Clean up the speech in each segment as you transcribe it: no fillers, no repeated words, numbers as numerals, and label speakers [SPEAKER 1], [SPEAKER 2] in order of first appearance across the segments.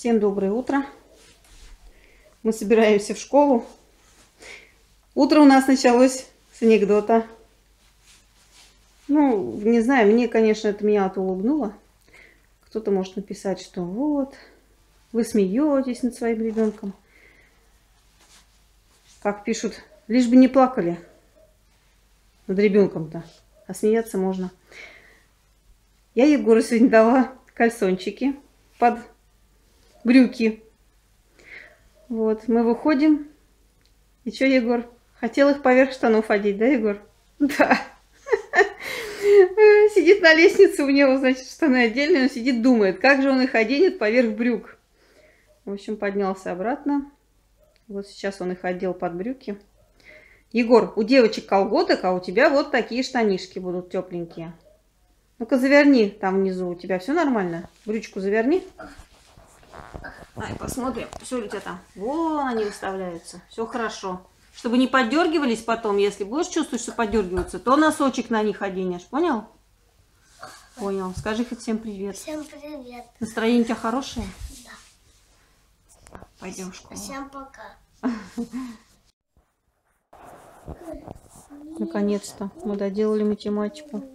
[SPEAKER 1] Всем доброе утро. Мы собираемся в школу. Утро у нас началось с анекдота. Ну, не знаю, мне, конечно, это меня улыбнуло. Кто-то может написать, что вот, вы смеетесь над своим ребенком. Как пишут, лишь бы не плакали над ребенком-то, а смеяться можно. Я Егору сегодня дала кальсончики под брюки. Вот, мы выходим. И что, Егор? Хотел их поверх штанов одеть, да, Егор? Да. Сидит на лестнице, у него, значит, штаны отдельные, он сидит, думает, как же он их оденет поверх брюк. В общем, поднялся обратно. Вот сейчас он их одел под брюки. Егор, у девочек колготок, а у тебя вот такие штанишки будут тепленькие. Ну-ка, заверни там внизу. У тебя все нормально? Брючку заверни. Ай, посмотрим, все ли у тебя там. Вон они выставляются. Все хорошо. Чтобы не подергивались потом, если будешь чувствовать, что подергиваются, то носочек на них оденешь. Понял? Понял. Скажи хоть всем привет.
[SPEAKER 2] Всем привет.
[SPEAKER 1] Настроение у тебя хорошее?
[SPEAKER 2] Да.
[SPEAKER 1] Пойдем в школу.
[SPEAKER 2] Всем пока.
[SPEAKER 1] Наконец-то мы доделали математику.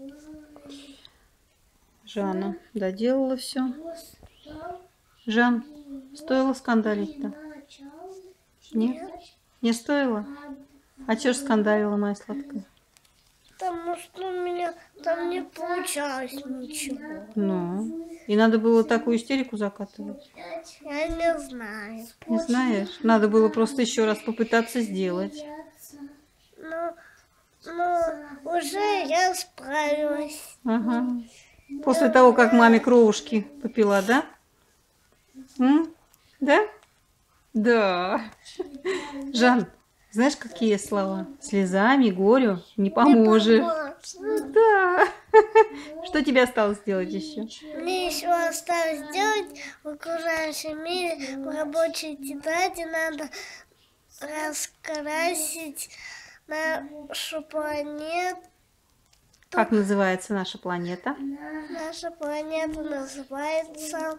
[SPEAKER 1] Жанна доделала все. Жан, стоило скандалить-то? Нет? Не стоило? А чё ж скандалила, моя сладкая?
[SPEAKER 2] Потому что у меня там не получалось ничего.
[SPEAKER 1] Ну, и надо было такую истерику закатывать.
[SPEAKER 2] Я не знаю.
[SPEAKER 1] Не знаешь? Надо было просто еще раз попытаться сделать.
[SPEAKER 2] Но уже я справилась.
[SPEAKER 1] Ага. После того, как маме кровушки попила, да? Да? Да. Жан, знаешь, какие слова? Слезами горю не поможешь. Да. Что тебе осталось сделать еще?
[SPEAKER 2] Мне еще осталось сделать в окружающем мире в рабочей тетради надо раскрасить нашу планету.
[SPEAKER 1] Как называется наша планета?
[SPEAKER 2] Наша планета называется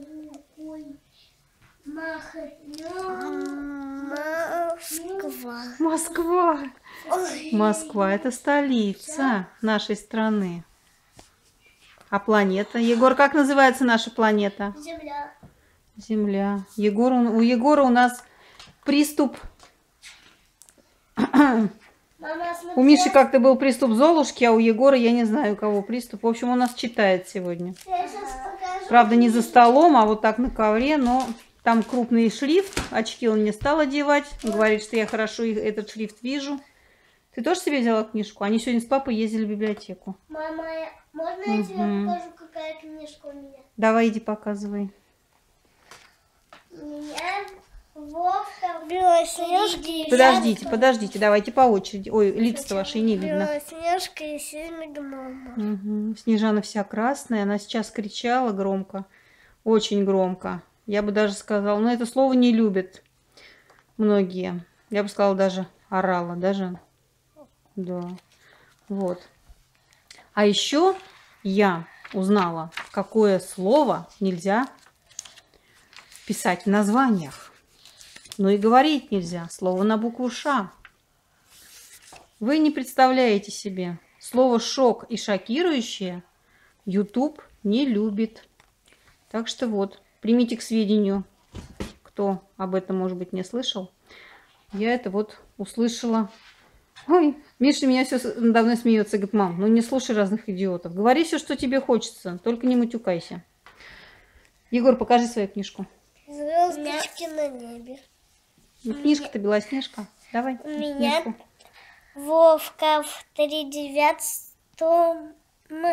[SPEAKER 2] Москва.
[SPEAKER 1] Москва.
[SPEAKER 2] Ой.
[SPEAKER 1] Москва – это столица нашей страны. А планета? Егор, как называется наша планета?
[SPEAKER 2] Земля.
[SPEAKER 1] Земля. У Егора у нас приступ.
[SPEAKER 2] Мама,
[SPEAKER 1] У Миши как-то был приступ Золушки, а у Егора я не знаю, у кого приступ. В общем, он нас читает сегодня.
[SPEAKER 2] я сейчас покажу.
[SPEAKER 1] Правда, не за столом, а вот так на ковре, но там крупный шрифт. Очки он не стал одевать. Он говорит, что я хорошо этот шрифт вижу. Ты тоже себе взяла книжку? Они сегодня с папой ездили в библиотеку.
[SPEAKER 2] Мама, можно я тебе покажу, какая книжка у меня?
[SPEAKER 1] Давай, иди показывай.
[SPEAKER 2] У меня Вовка, Белоснежка и
[SPEAKER 1] Подождите, давайте по очереди. Ой, лица ваши не видно.
[SPEAKER 2] Белоснежка и 7 гномов.
[SPEAKER 1] Угу. Снежана вся красная, она сейчас кричала громко, очень громко. Я бы даже сказала, но это слово не любят многие. Я бы сказала, даже орала, даже. Да, вот. А еще я узнала, какое слово нельзя писать в названиях. Но и говорить нельзя. Слово на букву Ш. Вы не представляете себе. Слово «шок» и «шокирующее» YouTube не любит. Так что вот, примите к сведению, кто об этом, может быть, не слышал. Я это вот услышала. Ой, Миша меня все давно смеется. Говорит, мам, ну не слушай разных идиотов. Говори все, что тебе хочется, только не матюкайся. Егор, покажи свою книжку.
[SPEAKER 2] Звездочки на небе.
[SPEAKER 1] Ну, книжка-то Белоснежка. Давай.
[SPEAKER 2] У меня
[SPEAKER 1] книжку.
[SPEAKER 2] Вовка в 39-м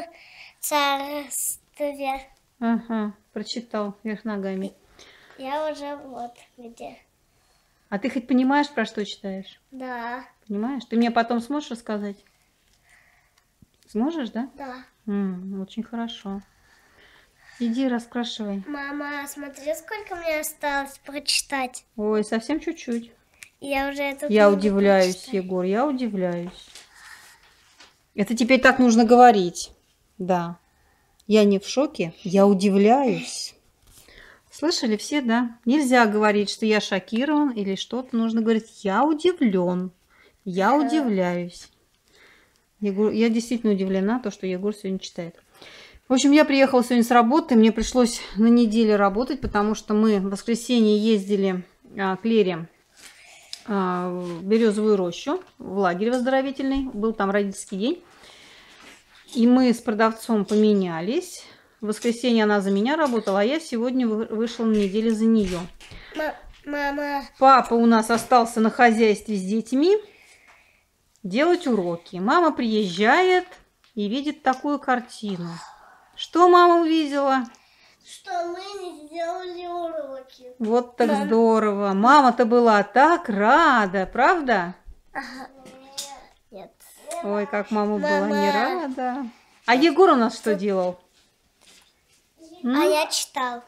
[SPEAKER 2] царстве.
[SPEAKER 1] Ага, прочитал вверх ногами.
[SPEAKER 2] Я уже вот где.
[SPEAKER 1] А ты хоть понимаешь, про что читаешь?
[SPEAKER 2] Да.
[SPEAKER 1] Понимаешь? Ты мне потом сможешь рассказать? Сможешь, да?
[SPEAKER 2] Да.
[SPEAKER 1] Очень хорошо. Иди, раскрашивай.
[SPEAKER 2] Мама, смотри, сколько мне осталось прочитать.
[SPEAKER 1] Ой, совсем чуть-чуть.
[SPEAKER 2] Я уже это.
[SPEAKER 1] Я удивляюсь, Егор, я удивляюсь. Это теперь так нужно говорить. Да. Я не в шоке, я удивляюсь. Слышали все, да? Нельзя говорить, что я шокирован или что-то. Нужно говорить, я удивлен. Я удивляюсь. Я действительно удивлена, то, что Егор сегодня читает. В общем, я приехала сегодня с работы. Мне пришлось на неделе работать, потому что мы в воскресенье ездили к Лере в Березовую рощу, в лагерь оздоровительный. Был там родительский день. И мы с продавцом поменялись. В воскресенье она за меня работала, а я сегодня вышла на неделю за нее.
[SPEAKER 2] Мама.
[SPEAKER 1] Папа у нас остался на хозяйстве с детьми делать уроки. Мама приезжает и видит такую картину. Что мама увидела?
[SPEAKER 2] Что мы не сделали уроки.
[SPEAKER 1] Вот так здорово. Мама-то была так рада, правда?
[SPEAKER 2] Ага. Нет.
[SPEAKER 1] Ой, как мама была не рада. А Егор у нас что делал?
[SPEAKER 2] А я читал.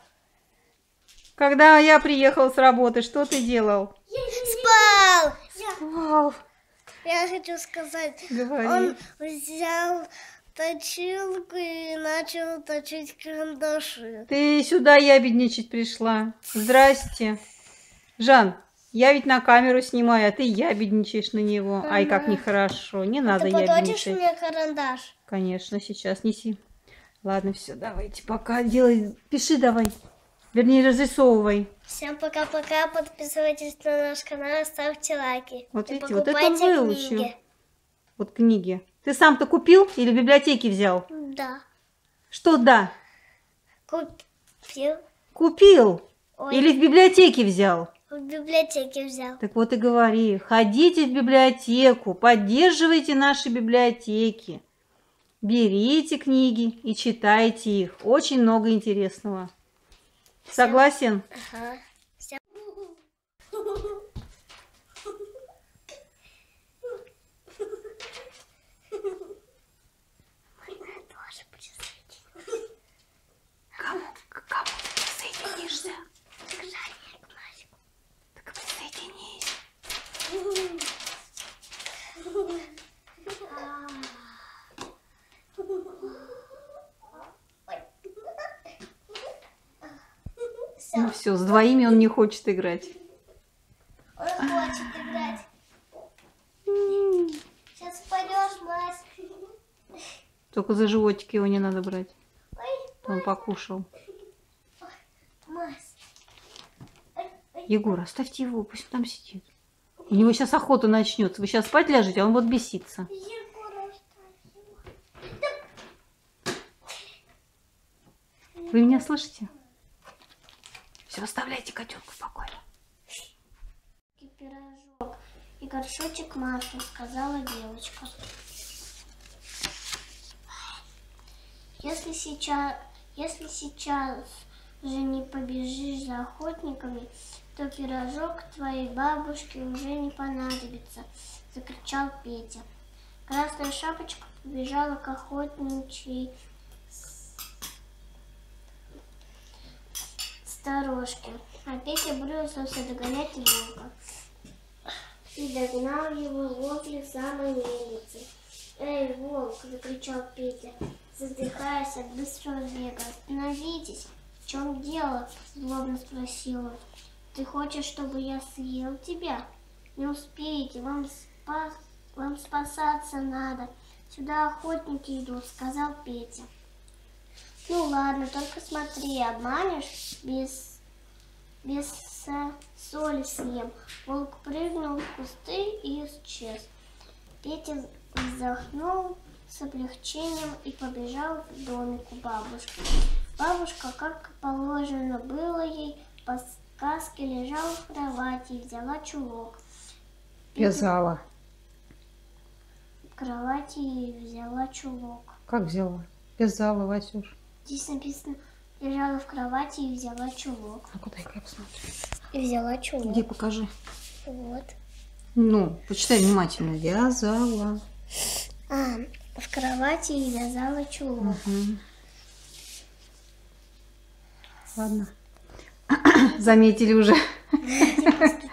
[SPEAKER 1] Когда я приехал с работы, что ты делал?
[SPEAKER 2] Спал.
[SPEAKER 1] Спал.
[SPEAKER 2] Я хочу сказать,
[SPEAKER 1] Говори.
[SPEAKER 2] он взял точилку и начал точить карандаши.
[SPEAKER 1] Ты сюда ябедничать пришла. Здрасте. Жан, я ведь на камеру снимаю, а ты ябедничаешь на него. Ай, как нехорошо. Не надо
[SPEAKER 2] Ты поточишь
[SPEAKER 1] ябедничать.
[SPEAKER 2] мне карандаш?
[SPEAKER 1] Конечно, сейчас неси. Ладно, все, давайте пока делай. Пиши давай. Вернее, разрисовывай.
[SPEAKER 2] Всем пока-пока. Подписывайтесь на наш канал, ставьте лайки.
[SPEAKER 1] Вот
[SPEAKER 2] И
[SPEAKER 1] видите, вот это он
[SPEAKER 2] покупайте
[SPEAKER 1] выучил.
[SPEAKER 2] книги.
[SPEAKER 1] Вот книги. Ты сам-то купил или в библиотеке взял?
[SPEAKER 2] Да.
[SPEAKER 1] Что да?
[SPEAKER 2] Купил.
[SPEAKER 1] Купил.
[SPEAKER 2] Ой.
[SPEAKER 1] Или в библиотеке взял?
[SPEAKER 2] В библиотеке взял.
[SPEAKER 1] Так вот и говори. Ходите в библиотеку, поддерживайте наши библиотеки. Берите книги и читайте их. Очень много интересного. Согласен?
[SPEAKER 2] Ага. Всем...
[SPEAKER 1] К кому ты присоединишься? Так присоединись. Ну все, с двоими он не хочет играть.
[SPEAKER 2] Он хочет играть. Сейчас пойдешь, Мась.
[SPEAKER 1] Только за животик его не надо брать.
[SPEAKER 2] Ой,
[SPEAKER 1] Он покушал.
[SPEAKER 2] Мась.
[SPEAKER 1] Егор, оставьте его, пусть он там сидит. У него сейчас охота начнется. Вы сейчас спать ляжете, а он вот бесится.
[SPEAKER 2] Егор,
[SPEAKER 1] Вы меня слышите? Все, оставляйте котенка в покое.
[SPEAKER 2] пирожок и горшочек масла, сказала девочка. Если сейчас же не побежишь за охотниками, то пирожок твоей бабушке уже не понадобится, закричал Петя. Красная шапочка побежала к охотничьей сторожке, а Петя бросился догонять волка и догнал его возле самой мельницы. «Эй, волк!» — закричал Петя, задыхаясь от быстрого бега. «Остановитесь! В чем дело?» — злобно спросил он. «Ты хочешь, чтобы я съел тебя? Не успеете, вам спасаться надо. Сюда охотники идут», — сказал Петя. «Ну ладно, только смотри, обманешь, без соли съем». Волк прыгнул в кусты и исчез. Петя вздохнул с облегчением и побежал в домик у бабушки. Бабушка, как положено было ей по сказке, лежала в кровати и взяла чулок.
[SPEAKER 1] Вязала.
[SPEAKER 2] В кровати и взяла чулок.
[SPEAKER 1] Как взяла? Вязала, Васюш.
[SPEAKER 2] Здесь написано, лежала в кровати и взяла чулок.
[SPEAKER 1] А куда-ка я посмотрю.
[SPEAKER 2] И взяла чулок.
[SPEAKER 1] Где, покажи.
[SPEAKER 2] Вот.
[SPEAKER 1] Ну, почитай внимательно. Вязала.
[SPEAKER 2] А, в кровати и вязала чулок.
[SPEAKER 1] Угу. Ладно. Заметили уже.